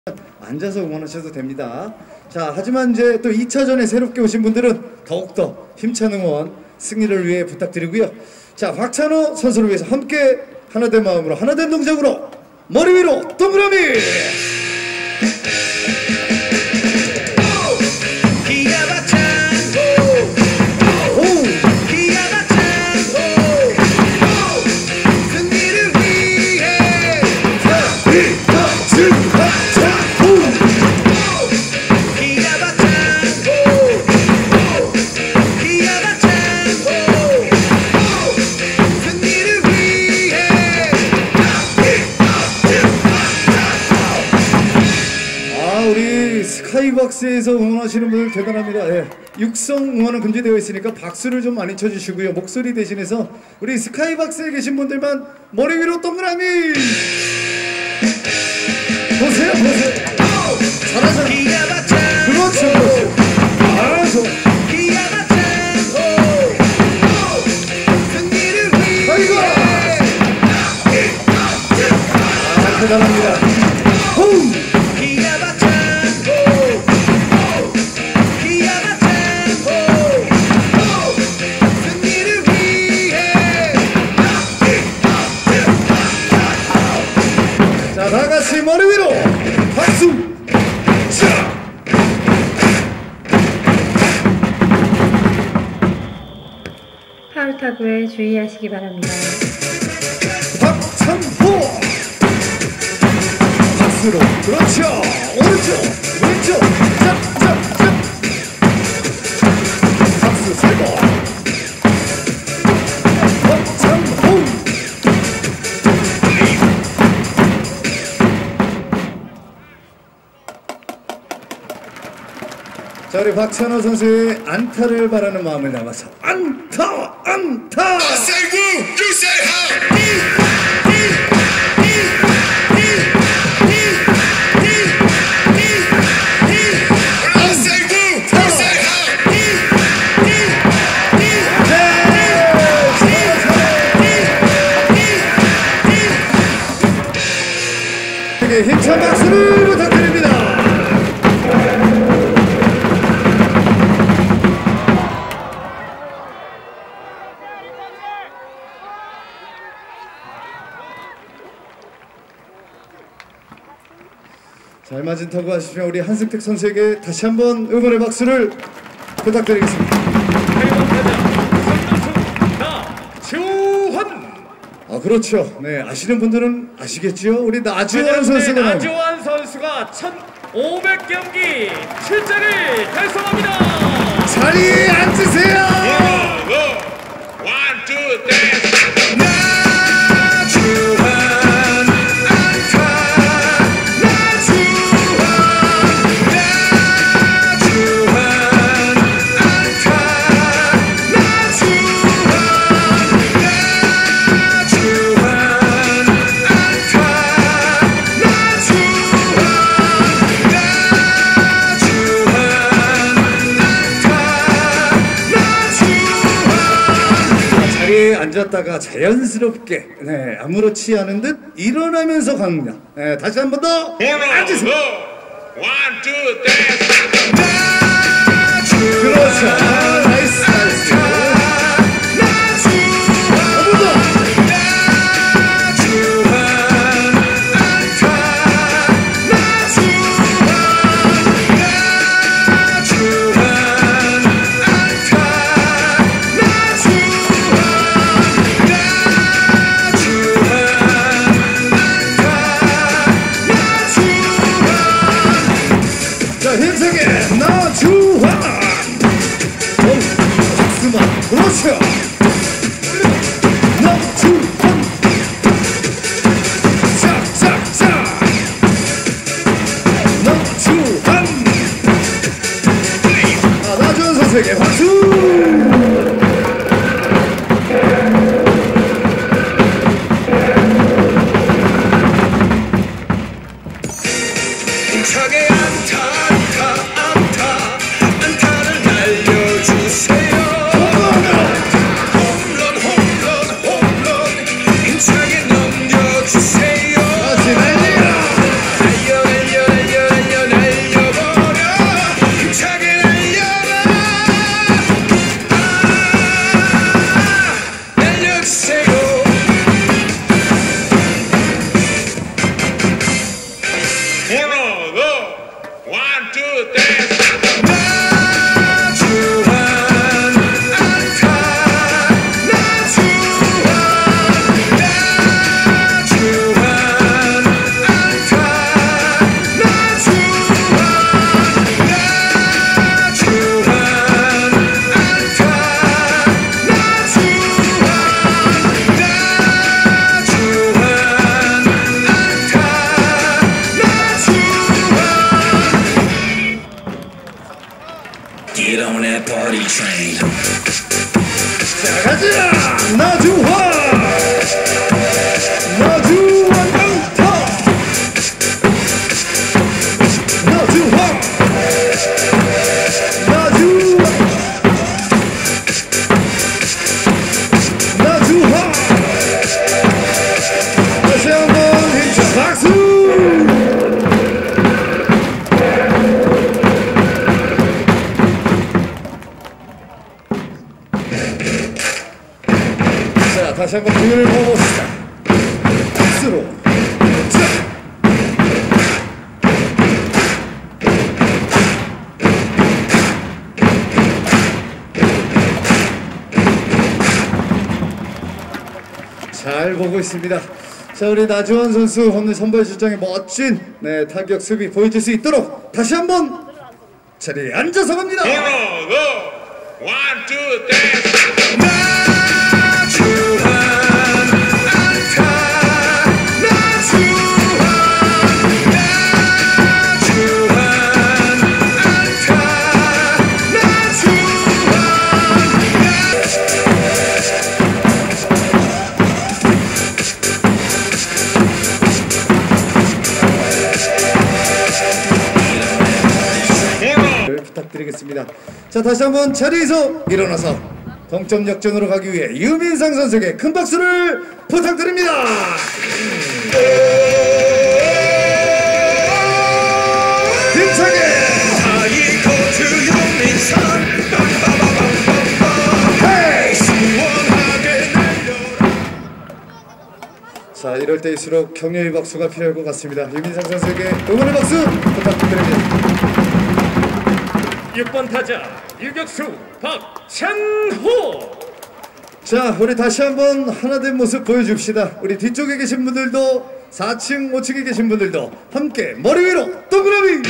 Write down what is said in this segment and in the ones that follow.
앉아서 응원하셔도 됩니다. 자, 하지만 이제 또 2차전에 새롭게 오신 분들은 더욱더 힘찬 응원, 승리를 위해 부탁드리고요. 자, 박찬호 선수를 위해서 함께 하나된 마음으로, 하나된 동작으로 머리 위로 동그라미! 스카이박스에서 응원하시는 분들 대단합니다. 예. 육성 응원은 금지되어 있으니까 박수를 좀 많이 쳐주시고요. 목소리 대신해서 우리 스카이박스에 계신 분들만 머리 위로 동그라미! 보세요, 보세요. 잘하잖아. 그렇죠, 그렇죠. 잘하죠. 아이고! 아, 대단합니다. 호우! 다 같이 머리 위로 박수! 자! 파울 타구에 주의하시기 바랍니다. 박찬호! 박수로 그렇죠! 오른쪽! 왼쪽! 짝! 짝! 짝! 박수 세 번! 자, 우리 박찬호 선수의 안타를 바라는 마음을 담아서 안타! 안타! 힘찬 박수를 부탁드립니다. 잘 맞은 타구 하시면 우리 한승택 선수에게 다시 한번 응원의 박수를 부탁드리겠습니다. 나주환! 아, 그렇죠. 네, 아시는 분들은 아시겠죠? 우리 나주환 선수가 나주환 선수가 1500경기 출전을 달성합니다. 자리에 앉으세요. One, two, three. 앉았다가 자연스럽게, 네, 아무렇지 않은 듯 일어나면서 갑니다. 네, 다시 한 번 더 앉으세요. One, two, three. 그렇죠. 아, 나이스, 나이스. 한 번 더. 힘세게 나주환! 박수만 그렇죠! 나주환! 짝짝짝! 나주환! 아, 나주환 선수에게 박수! 힘차게 안타를 날려주세요. 홈런 힘차게 넘겨주세요. 다시 날려! Uno, dos, 1, 2, 3. Get on that party train. 자 가자 나주환 나주환 강타 나주환 나주환 나주환 다시 한번 힘찬 박수. 자, 다시 한번 공연을 보봅시다. 박수로. 잘 보고 있습니다. 자, 우리 나주환 선수 오늘 선발 출장에 멋진 타격 수비 보여줄 수 있도록 다시 한번 자리에 앉아서 갑니다. Uno, dos, 1, 2, 3. 부탁드리겠습니다. 자, 다시 한번 자리에서 일어나서 동점 역전으로 가기 위해 유민상 선수에게 큰 박수를 부탁드립니다. 힘차게 자, 이럴 때일수록 격려의 박수가 필요할 것 같습니다. 유민상 선수에게 응원의 박수 부탁드립니다. 6번 타자 유격수 박찬호. 자, 우리 다시 한번 하나된 모습 보여줍시다. 우리 뒤쪽에 계신 분들도 4층 5층에 계신 분들도 함께 머리 위로 동그라미.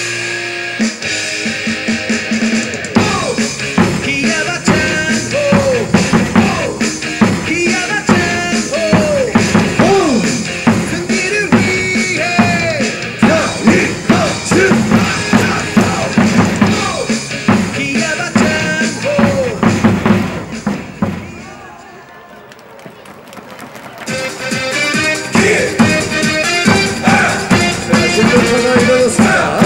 신동차가 이루어졌습니다.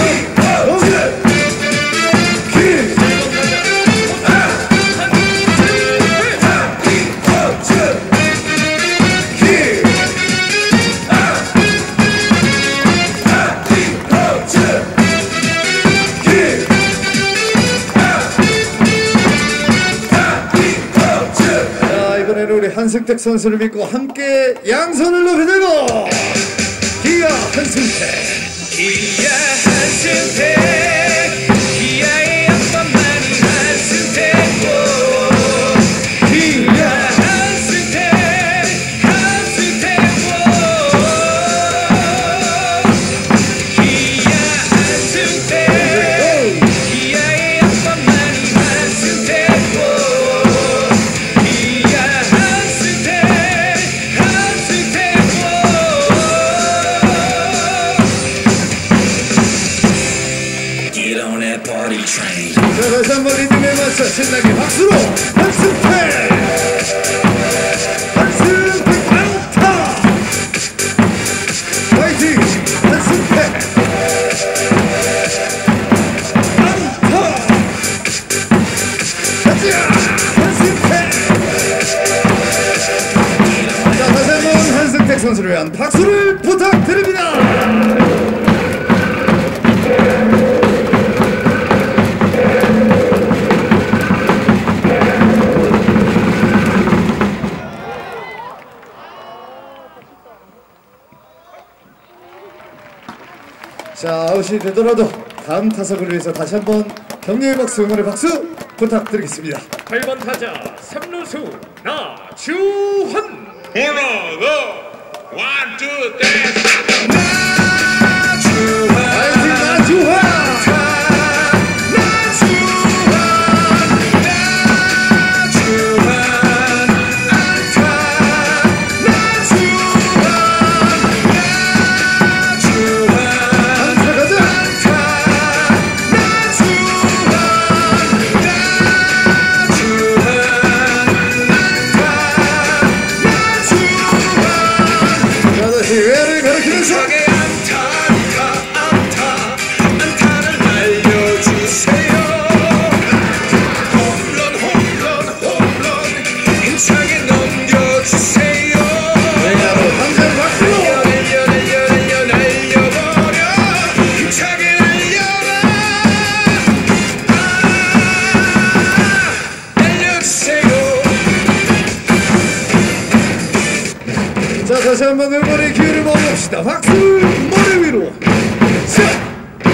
자, 이번에는 우리 한승택 선수를 믿고 함께 양손을 높이 들고 기아 한승택. 기아 한승택, 기아의 아빠만이 한승택. 기아 한승택, 한승택. 기아 한승택, 기아의 아빠만이 한승택. 기아 한승택, 한승택. Get on that party train. 자, 다시 한번 리듬에 맞춰 신나게 박수로 한승택! 한승택 안타! 파이팅! 한승택! 안타! 가자! 한승택! 자, 다시 한번 한승택 선수를 위한 박수를 부탁드립니다! 자, 아웃이 되더라도 다음 타석을 위해서 다시 한번 격려의 박수, 응원의 박수 부탁드리겠습니다. 8번 타자 3루수 나주환. 하나, 원, 투, 셋. 파이팅 나주환! 자, 다시 한번 응원의 기회를 모아봅시다. 박수! 머리 위로! 자!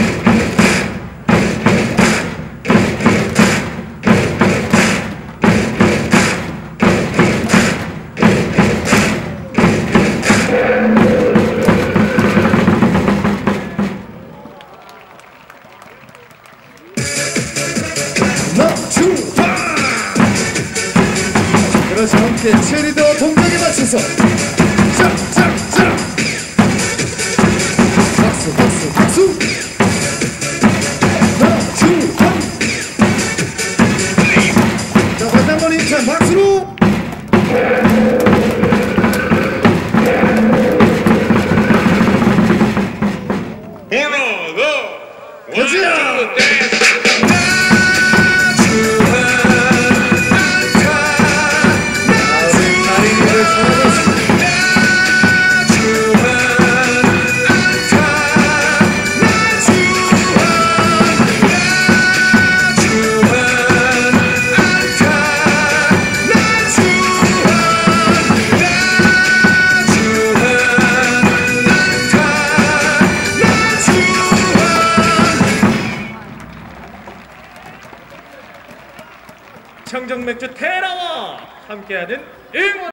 나주환! 그래서 함께 치어리더 동작에 맞춰서 자! 박수! 나주환! 자, 다시 한번 힘찬 박수로! 가자! 청정맥주 테라와 함께하는 응원